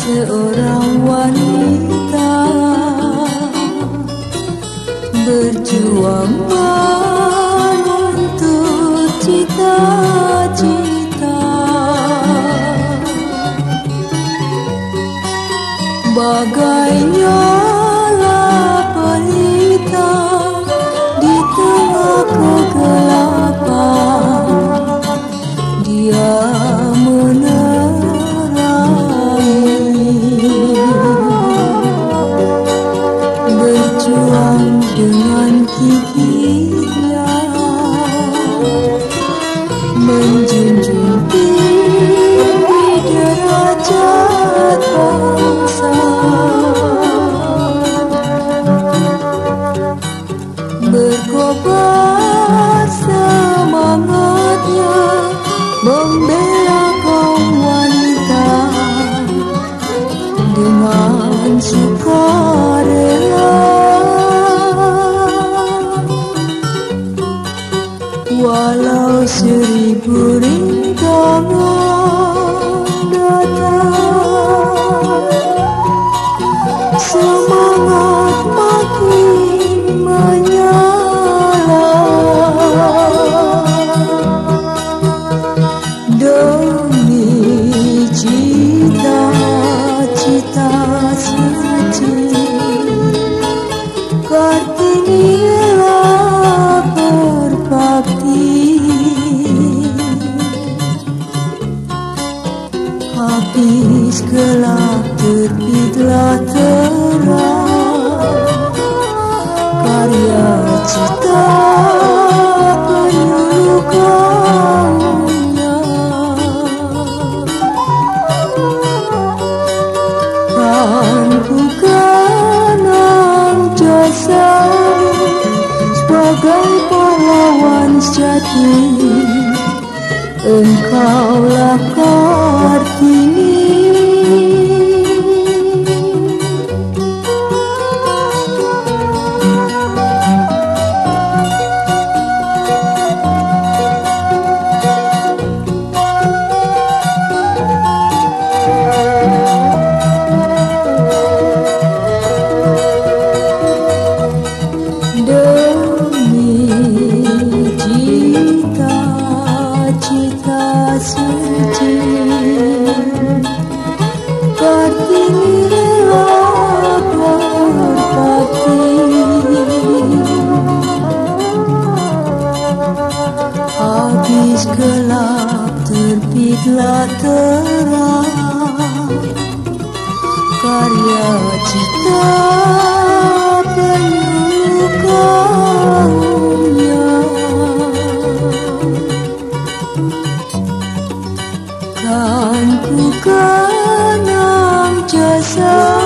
seorang wanita berjuang menuntut cita-cita, bagainya pelita di tengah kegelapan. Dia berjuang dengan giginya, menjunjung tinggi derajat bangsa, berkobar semangatnya membela kaum wanita dengan sukarela. Walau 1000 rintangan datang, semangat makin menyala. Demi cita-cita suci, Kartini rela berbakti. Habis gelap terbitlah terang, karya cita penyuluh kaumnya. Kan ku kenang jasamu sebagai pahlawan sejati. Engkaulah Kartini. Cita suci, Kartini rela berbakti. Habis gelap terbitlah terang, karya cita penyuluh kaumnya. Kan ku kenang jasa